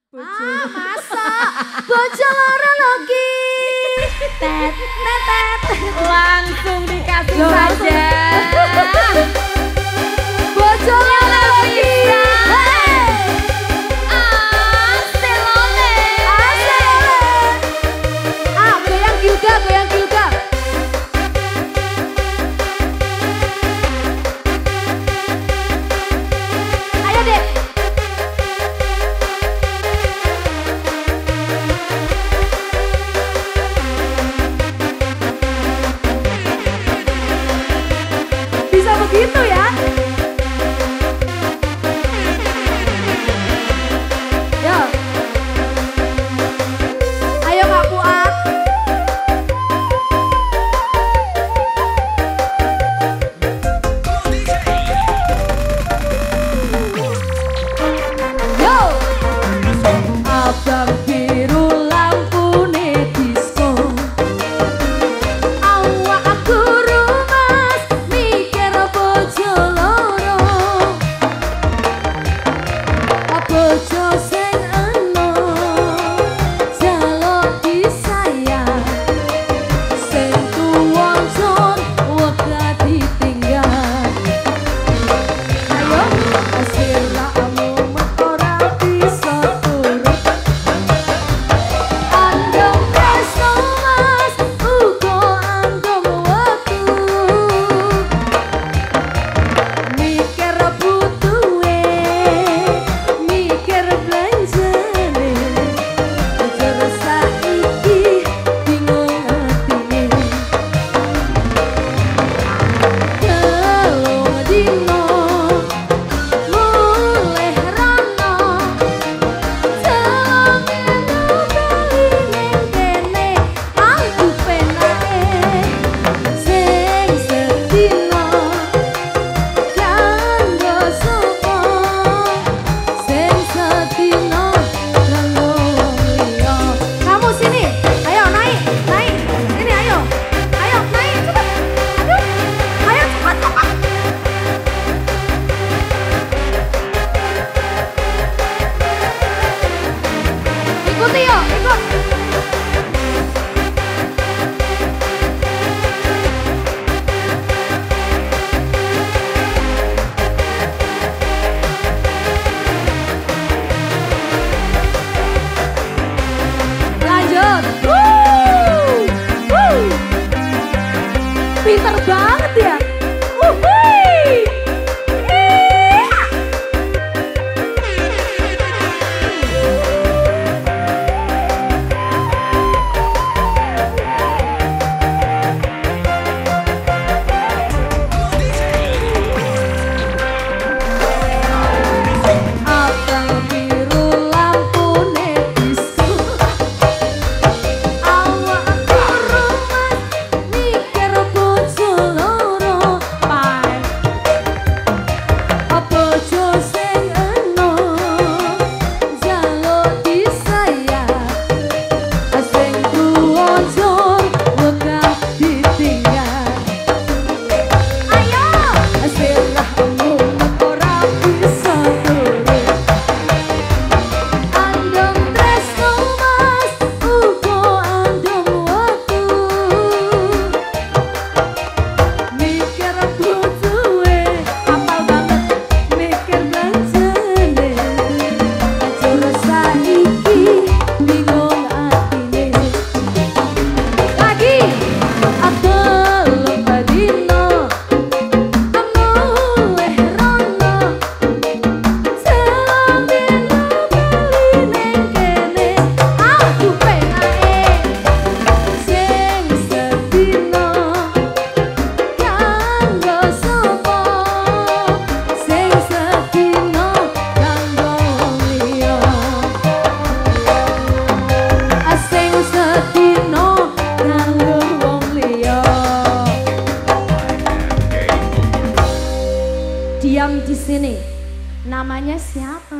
Ah, masa? Bojo loro lagi. Tet, tet, tet. Langsung dikasih Loh, saja. Bojo loro lagi. Selole. Ah, goyang juga, goyang juga. Ayo, Dek. Bisa begitu ya? Yo. Ayo Kak Fuad. Yo. Abang biru lampune disco. Awak aku rumas mikir bojo loro. Bojo sing enom jaluk disayang, sing tuwa jon wegah ditinggal. Ayo sirahmu ora bisa turut, andong tresno mas uga andong wektu, mikir butuhe mikir belanjane, aja saiki bingung atine. Telung dino mulih rono, telung dino bali ning kene, aku penake sing sedina kanggo sapa, sing sedina kanggo liya. Kamu sini, ayo naik, naik, sini ayo, ayo naik cepet, aduh, ayo cepet cepet. Ikuti yuk, ikut. Lanjut. Pinter banget ya. Wuhui. Iya. Abang biru lampune disco. Awak rumas mikir bojo loro. Pae. Bojo sing enom jaluk disayang, sing tuwa jon wegah ditinggal. Ayo sirahmu ora bisa turut, andong tresno mas uga andong wektu, mikir butuhe apal banget, mikir belanjane, aja saiki bingung atine. Lagi telung dino mulih rono, telung dino bali ning kene, aku penake sing sedina kanggo sapa, sing sedina kanggo liya, sing sedina kanggo wong liya. Diam di sini. Namanya siapa?